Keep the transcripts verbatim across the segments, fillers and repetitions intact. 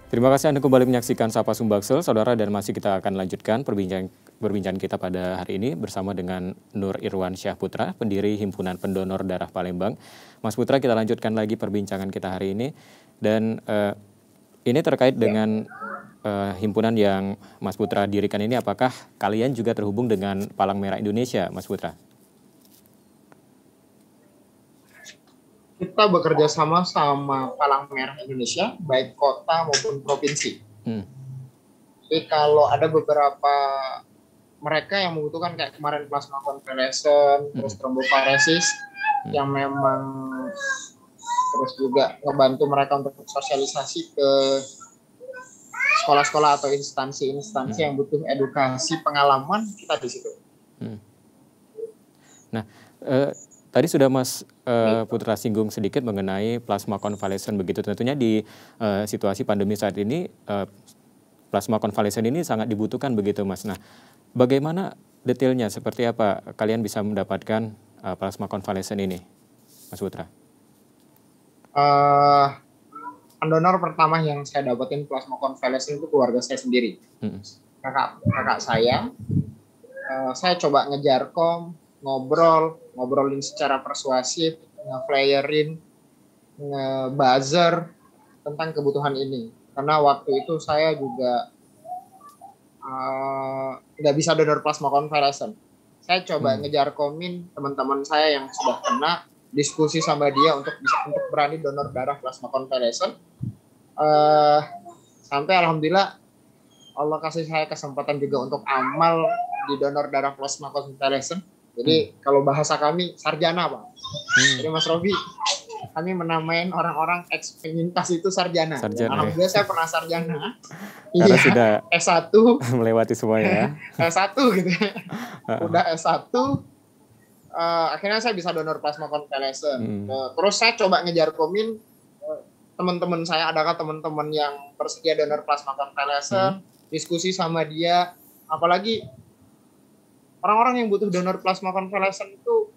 Terima kasih Anda kembali menyaksikan Sapa Sumbaksel, Saudara, dan masih kita akan lanjutkan perbincangan perbincangan kita pada hari ini bersama dengan Nur Irwansyah Putra, pendiri Himpunan Pendonor Darah Palembang. Mas Putra, kita lanjutkan lagi perbincangan kita hari ini, dan uh, ini terkait dengan uh, himpunan yang Mas Putra dirikan ini. Apakah kalian juga terhubung dengan Palang Merah Indonesia, Mas Putra? Kita bekerja sama sama Palang Merah Indonesia, baik kota maupun provinsi. Hmm. Jadi kalau ada beberapa mereka yang membutuhkan kayak kemarin plasma convalescent, hmm. terus tromboparesis, hmm. yang memang terus juga ngebantu mereka untuk sosialisasi ke sekolah-sekolah atau instansi-instansi hmm. yang butuh edukasi pengalaman, kita di situ. Hmm. Nah, eh... Tadi sudah Mas uh, Putra singgung sedikit mengenai plasma konvalesen begitu. Tentunya di uh, situasi pandemi saat ini, uh, plasma konvalesen ini sangat dibutuhkan begitu, Mas. Nah, bagaimana detailnya, seperti apa kalian bisa mendapatkan uh, plasma konvalesen ini, Mas Putra? Uh, pendonor pertama yang saya dapetin plasma konvalesen itu keluarga saya sendiri. Hmm. Kakak, kakak saya, uh, saya coba ngejar kom, ngobrol, ngobrolin secara persuasif, nge-flyerin, nge-buzzer tentang kebutuhan ini. Karena waktu itu saya juga nggak uh, bisa donor plasma konvalesen. Saya coba hmm. ngejar komin teman-teman saya yang sudah kena, diskusi sama dia untuk bisa untuk berani donor darah plasma konvalesen. Uh, sampai alhamdulillah Allah kasih saya kesempatan juga untuk amal di donor darah plasma konvalesen. Jadi hmm. kalau bahasa kami sarjana, Pak. Hmm. Jadi Mas Robi, kami menamain orang-orang ex penyintas itu sarjana. sarjana Alhamdulillah ya. Saya pernah sarjana. Karena iya, sudah S satu melewati semuanya. S satu gitu. Udah S satu, uh, akhirnya saya bisa donor plasma konvalesen. Hmm. Uh, terus saya coba ngejar komin uh, teman-teman saya, adakah teman-teman yang bersedia donor plasma konvalesen, hmm. diskusi sama dia, apalagi orang-orang yang butuh donor plasma konvalesen itu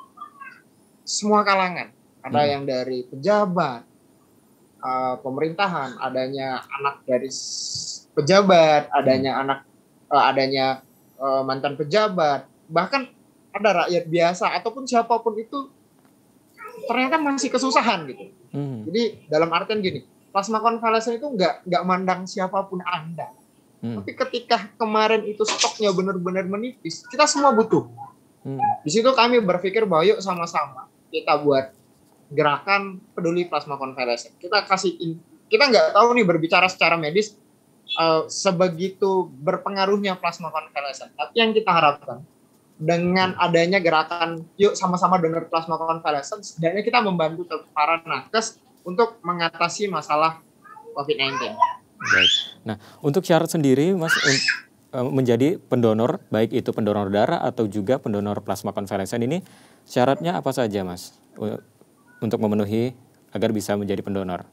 semua kalangan. Ada hmm. yang dari pejabat, uh, pemerintahan, adanya anak dari pejabat, adanya hmm. anak, uh, adanya uh, mantan pejabat, bahkan ada rakyat biasa ataupun siapapun itu ternyata masih kesusahan gitu. Hmm. Jadi dalam artian gini, plasma konvalesen itu nggak nggak mandang siapapun Anda. Hmm. Tapi ketika kemarin itu stoknya benar-benar menipis, kita semua butuh. Hmm. Di situ kami berpikir bahwa yuk sama-sama kita buat gerakan peduli plasma konvalesen. Kita kasih, kita nggak tahu nih berbicara secara medis uh, sebegitu berpengaruhnya plasma konvalesen. Tapi yang kita harapkan dengan adanya gerakan yuk sama-sama donor plasma konvalesen, setidaknya kita membantu para nakes untuk mengatasi masalah covid sembilan belas. Baik. Nah, untuk syarat sendiri, Mas, menjadi pendonor, baik itu pendonor darah atau juga pendonor plasma konvalesen ini, syaratnya apa saja, Mas, untuk memenuhi agar bisa menjadi pendonor?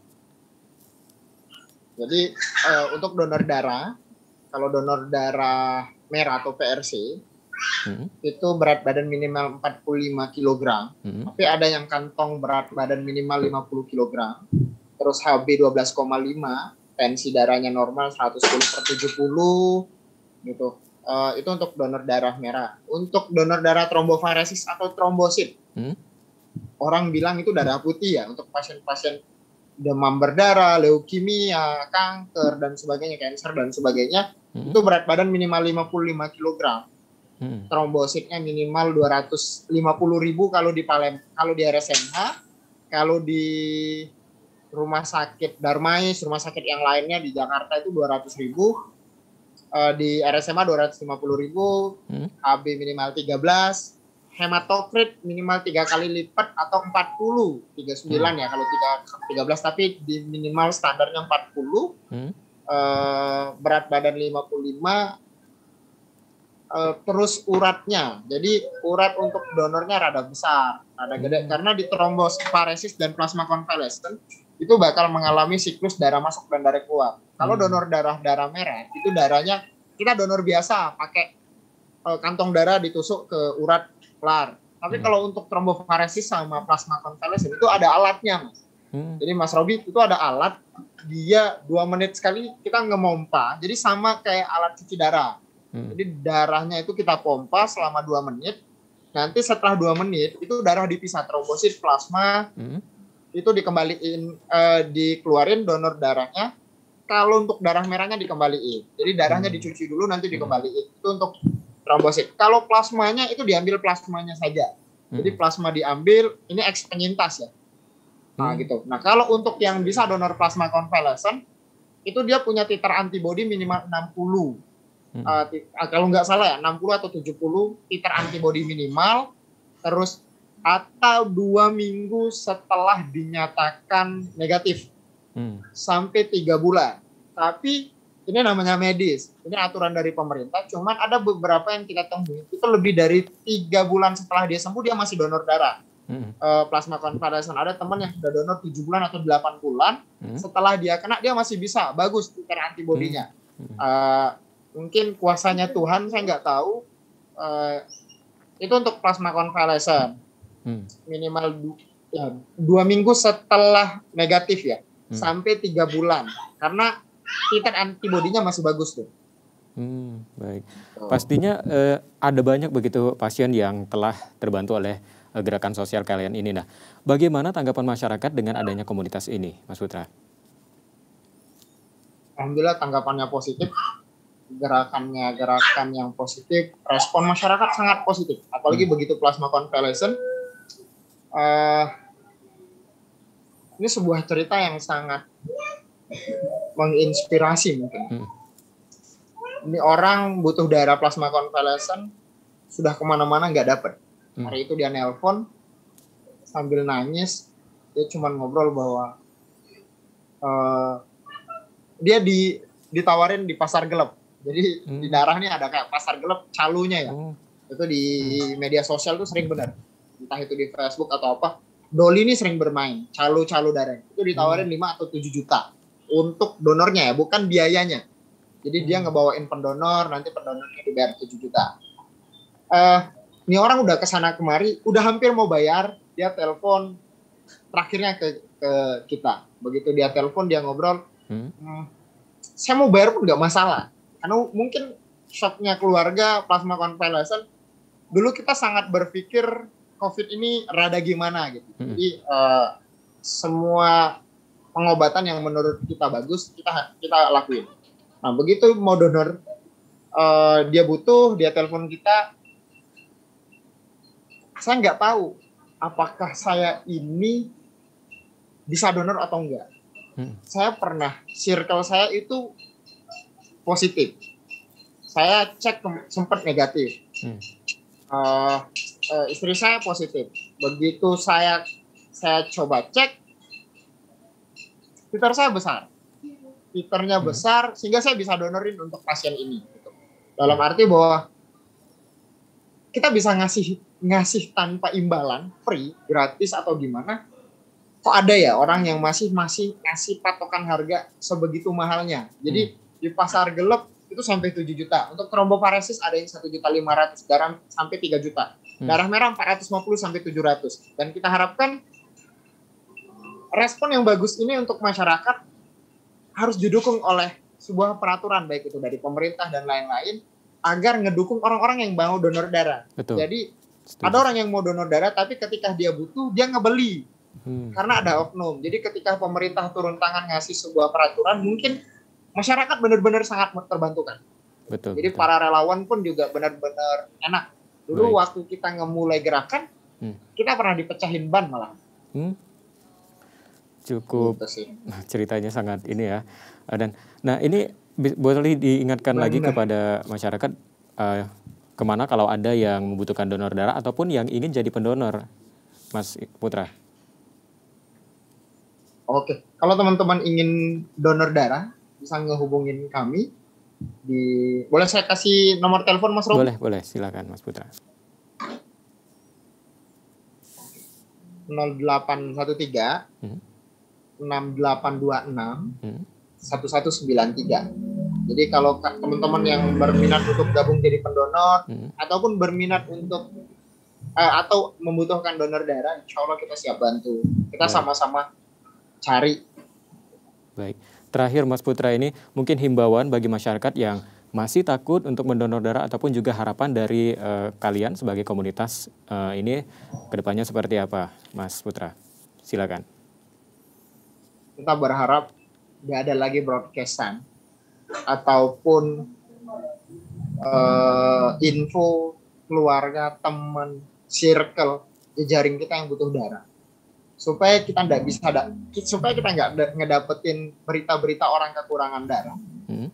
Jadi, uh, untuk donor darah, kalau donor darah merah atau P R C, hmm. itu berat badan minimal empat puluh lima kilogram, hmm. tapi ada yang kantong berat badan minimal lima puluh kilogram, terus H B dua belas koma lima, tensi darahnya normal seratus sepuluh per tujuh puluh gitu. Uh, itu untuk donor darah merah. Untuk donor darah trombofaresis atau trombosit, hmm? orang bilang itu darah putih ya, untuk pasien-pasien demam berdarah, leukemia, kanker dan sebagainya, kanker dan sebagainya, hmm? itu berat badan minimal lima puluh lima kilogram. Hmm. Trombositnya minimal dua ratus lima puluh ribu kalau di Palem, kalau di R S M H, kalau di rumah sakit Darmais, rumah sakit yang lainnya di Jakarta itu dua ratus ribu, uh, di R S M A dua ratus lima puluh ribu, hmm? H B minimal tiga belas, hematokrit minimal tiga kali lipat atau empat puluh, tiga puluh sembilan hmm. ya kalau tiga belas, tapi di minimal standarnya empat puluh, hmm? uh, berat badan lima puluh lima, uh, terus uratnya, jadi urat untuk donornya rada besar, rada gede, hmm. karena di tromboparesis dan plasma konvalesen itu bakal mengalami siklus darah masuk dan darah keluar. Kalau hmm. donor darah darah merah, itu darahnya kita donor biasa, pakai uh, kantong darah ditusuk ke urat kelar. Tapi hmm. kalau untuk tromboparesis sama plasma konvalesen itu ada alatnya, Mas. Hmm. Jadi Mas Robi itu ada alat, dia dua menit sekali kita ngemompa. Jadi sama kayak alat cuci darah. Hmm. Jadi darahnya itu kita pompa selama dua menit. Nanti setelah dua menit itu darah dipisah, trombosit, plasma, hmm. itu dikembaliin, uh, dikeluarin donor darahnya. Kalau untuk darah merahnya dikembaliin. Jadi darahnya hmm. dicuci dulu, nanti dikembaliin. Itu untuk trombosit. Kalau plasmanya itu diambil plasmanya saja. Hmm. Jadi plasma diambil, ini eks penyintas ya. Nah, hmm. gitu. Nah, kalau untuk yang bisa donor plasma konvalesen, itu dia punya titer antibody minimal enam puluh. Hmm. Uh, kalau nggak salah ya, enam puluh atau tujuh puluh titer antibody minimal, terus atau dua minggu setelah dinyatakan negatif, hmm. sampai tiga bulan. Tapi ini namanya medis, ini aturan dari pemerintah. Cuman ada beberapa yang kita temui itu lebih dari tiga bulan setelah dia sembuh dia masih donor darah. Hmm. Uh, plasma konvalesen. Ada teman yang sudah donor tujuh bulan atau delapan bulan, hmm. setelah dia kena dia masih bisa bagus titer antibodinya. Hmm. Uh, mungkin kuasanya Tuhan, saya nggak tahu. Uh, itu untuk plasma konvalesen. Hmm. Minimal du ya, dua minggu setelah negatif ya, hmm. sampai tiga bulan. Karena titer antibodinya masih bagus tuh. Hmm, baik. Oh. Pastinya uh, ada banyak begitu pasien yang telah terbantu oleh gerakan sosial kalian ini. Nah, bagaimana tanggapan masyarakat dengan adanya komunitas ini, Mas Putra? Alhamdulillah tanggapannya positif, gerakannya gerakan yang positif, respon masyarakat sangat positif. Apalagi hmm. begitu plasma konvalesen, uh, ini sebuah cerita yang sangat menginspirasi mungkin. Hmm. Ini orang butuh darah plasma konvalesen, sudah kemana-mana nggak dapet. Hari itu dia nelpon sambil nangis, dia cuma ngobrol bahwa uh, dia di, ditawarin di pasar gelap. Jadi hmm. di darah ini ada kayak pasar gelap calunya ya. Hmm. Itu di media sosial tuh sering benar. Entah itu di Facebook atau apa. Doli ini sering bermain, calu-calu darah. Itu ditawarin hmm. lima atau tujuh juta untuk donornya ya, bukan biayanya. Jadi hmm. dia ngebawain pendonor, nanti pendonornya dibayar tujuh juta. Uh, Ini orang udah kesana kemari, udah hampir mau bayar, dia telepon terakhirnya ke, ke kita. Begitu dia telepon, dia ngobrol, hmm. Hmm, saya mau bayar pun nggak masalah. Karena mungkin shocknya keluarga, plasma konvalesen, dulu kita sangat berpikir COVID ini rada gimana gitu. Hmm. Jadi uh, semua pengobatan yang menurut kita bagus, kita kita lakuin. Nah begitu mau donor, uh, dia butuh, dia telepon kita, saya nggak tahu apakah saya ini bisa donor atau enggak. Hmm. Saya pernah, circle saya itu positif. Saya cek sempat negatif. Hmm. Uh, uh, istri saya positif. Begitu saya saya coba cek, titer saya besar. Titernya hmm. besar, sehingga saya bisa donorin untuk pasien ini. Gitu. Dalam arti bahwa kita bisa ngasih ngasih tanpa imbalan, free, gratis atau gimana, kok ada ya orang yang masih masih ngasih patokan harga sebegitu mahalnya. Jadi hmm. di pasar gelap itu sampai tujuh juta. Untuk tromboparesis ada yang satu juta lima ratus, darah sampai tiga juta. Hmm. Darah merah empat ratus lima puluh sampai tujuh ratus. Dan kita harapkan respon yang bagus ini untuk masyarakat harus didukung oleh sebuah peraturan, baik itu dari pemerintah dan lain-lain, agar ngedukung orang-orang yang mau donor darah. Betul. Jadi Setuju. Ada orang yang mau donor darah, tapi ketika dia butuh, dia ngebeli. Hmm. Karena ada oknum. Jadi ketika pemerintah turun tangan ngasih sebuah peraturan, mungkin masyarakat benar-benar sangat terbantukan. Betul. Jadi betul. Para relawan pun juga benar-benar enak. Dulu Baik. waktu kita ngemulai gerakan, hmm. kita pernah dipecahin ban malah. Hmm. Cukup ceritanya sangat ini ya. Dan nah ini boleh diingatkan Benar. lagi kepada masyarakat, uh, kemana kalau ada yang membutuhkan donor darah ataupun yang ingin jadi pendonor, Mas Putra? Oke, kalau teman-teman ingin donor darah, bisa ngehubungin kami di. Boleh saya kasih nomor telepon Mas Robi? Boleh, boleh, silakan Mas Putra. nol delapan satu tiga hmm. enam delapan dua enam hmm. satu satu sembilan tiga. Jadi kalau teman-teman yang berminat untuk gabung jadi pendonor hmm. ataupun berminat untuk uh, atau membutuhkan donor darah, insya Allah kita siap bantu. Kita sama-sama cari. Baik, terakhir Mas Putra, ini mungkin himbauan bagi masyarakat yang masih takut untuk mendonor darah ataupun juga harapan dari uh, kalian sebagai komunitas uh, ini kedepannya seperti apa, Mas Putra? Silakan. Kita berharap tidak ada lagi broadcastan ataupun uh, info keluarga, teman, circle, jejaring kita yang butuh darah. Supaya kita tidak bisa da- supaya kita nggak ngedapetin berita-berita orang kekurangan darah. Hmm.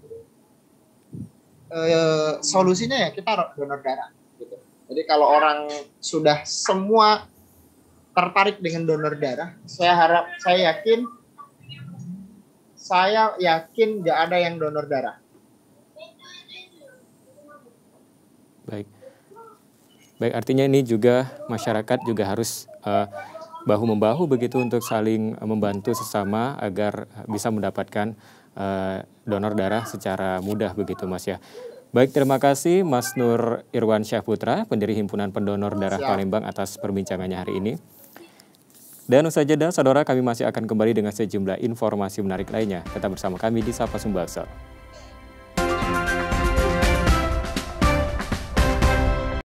E, solusinya ya kita donor darah. Gitu. Jadi kalau orang sudah semua tertarik dengan donor darah, saya harap, saya yakin, saya yakin nggak ada yang donor darah. Baik, baik artinya ini juga masyarakat juga harus uh, bahu-membahu begitu untuk saling membantu sesama agar bisa mendapatkan uh, donor darah secara mudah begitu Mas ya. Baik, terima kasih Mas Nur Irwansyah Putra, pendiri Himpunan Pendonor Darah Siap. Palembang atas perbincangannya hari ini. Dan usai jeda, saudara, kami masih akan kembali dengan sejumlah informasi menarik lainnya. Tetap bersama kami di Sapa Sumbaksel.